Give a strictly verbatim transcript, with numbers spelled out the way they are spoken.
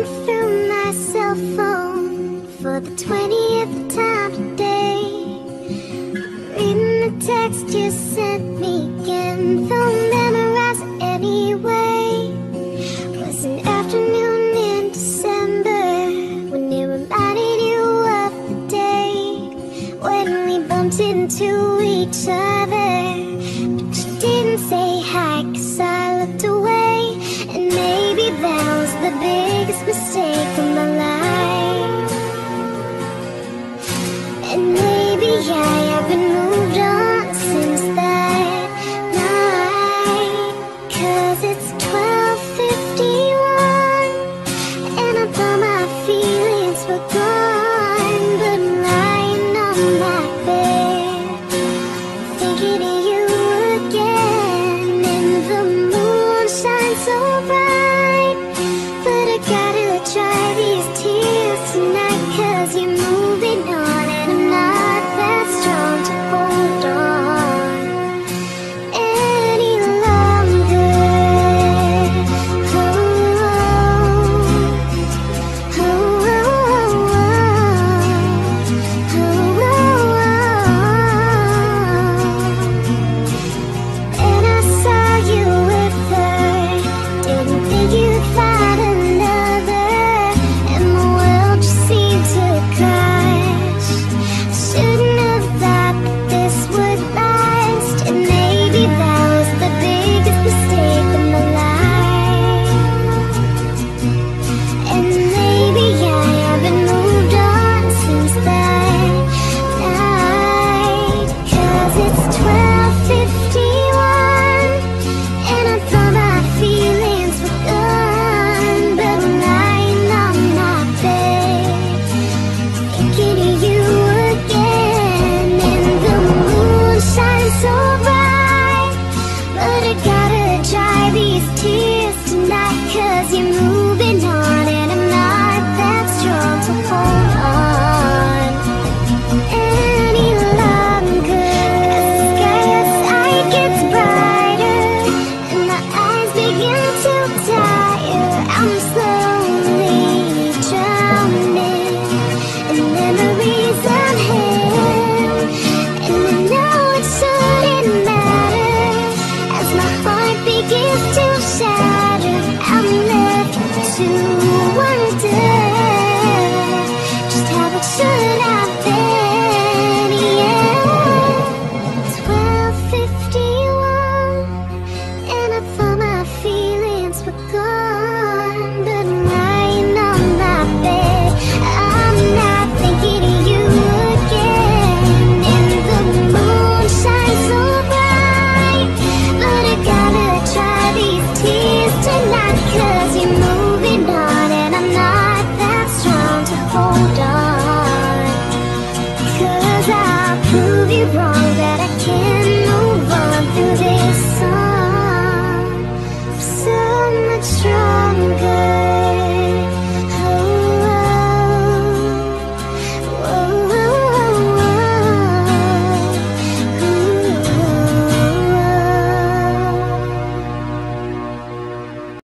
looking through my cell phone for the twentieth time today. Reading the text you sent me again, don't memorize it anyway. Was an afternoon in December when it reminded you of the day when we bumped into each other, but you didn't say hi 'cause I looked away. And maybe that was the biggest mistake